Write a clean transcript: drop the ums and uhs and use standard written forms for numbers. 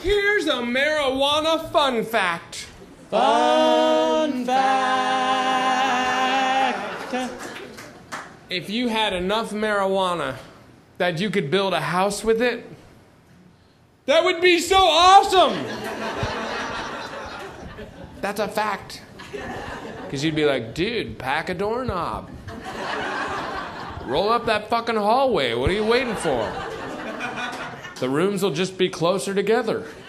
Here's a marijuana fun fact. Fun fact. If you had enough marijuana that you could build a house with it, that would be so awesome. That's a fact. Because you'd be like, dude, pack a doorknob. Roll up that fucking hallway. What are you waiting for? The rooms will just be closer together.